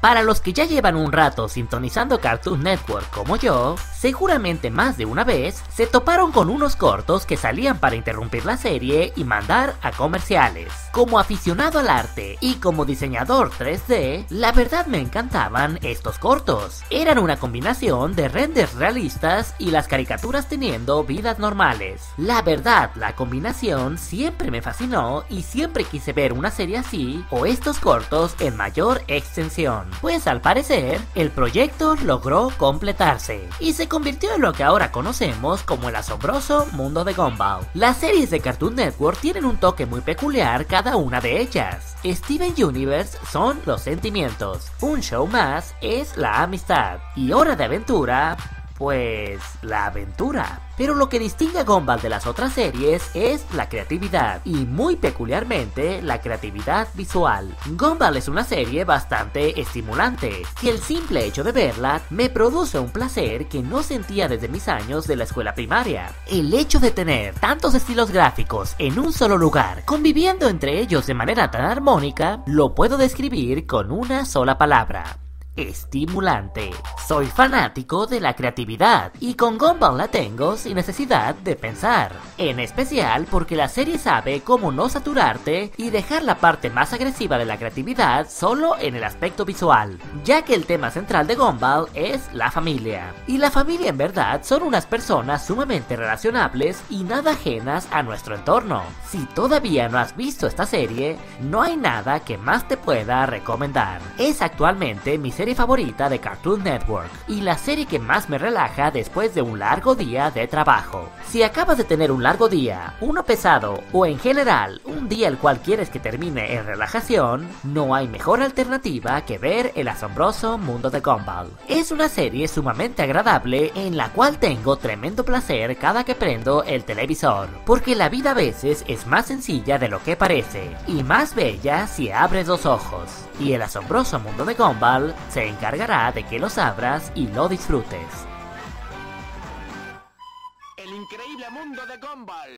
Para los que ya llevan un rato sintonizando Cartoon Network como yo, seguramente más de una vez se toparon con unos cortos que salían para interrumpir la serie y mandar a comerciales. Como aficionado al arte y como diseñador 3D, la verdad me encantaban estos cortos. Eran una combinación de renders realistas y las caricaturas teniendo vidas normales. La verdad, la combinación siempre me fascinó y siempre quise ver una serie así o estos cortos en mayor extensión. Pues al parecer, el proyecto logró completarse y se convirtió en lo que ahora conocemos como el asombroso mundo de Gumball. Las series de Cartoon Network tienen un toque muy peculiar cada una de ellas. Steven Universe son los sentimientos, Un Show Más es la amistad y Hora de Aventura, pues la aventura. Pero lo que distingue a Gumball de las otras series es la creatividad, y muy peculiarmente la creatividad visual. Gumball es una serie bastante estimulante, que el simple hecho de verla me produce un placer que no sentía desde mis años de la escuela primaria. El hecho de tener tantos estilos gráficos en un solo lugar, conviviendo entre ellos de manera tan armónica, lo puedo describir con una sola palabra: estimulante. Soy fanático de la creatividad y con Gumball la tengo sin necesidad de pensar. En especial porque la serie sabe cómo no saturarte y dejar la parte más agresiva de la creatividad solo en el aspecto visual, ya que el tema central de Gumball es la familia. Y la familia en verdad son unas personas sumamente relacionables y nada ajenas a nuestro entorno. Si todavía no has visto esta serie, no hay nada que más te pueda recomendar. Es actualmente mi serie favorita de Cartoon Network y la serie que más me relaja después de un largo día de trabajo. Si acabas de tener un largo día, uno pesado o en general un día el cual quieres que termine en relajación, no hay mejor alternativa que ver el asombroso mundo de Gumball. Es una serie sumamente agradable en la cual tengo tremendo placer cada que prendo el televisor, porque la vida a veces es más sencilla de lo que parece y más bella si abres los ojos, y el asombroso mundo de Gumball se encargará de que los abras y lo disfrutes. El increíble mundo de Gumball.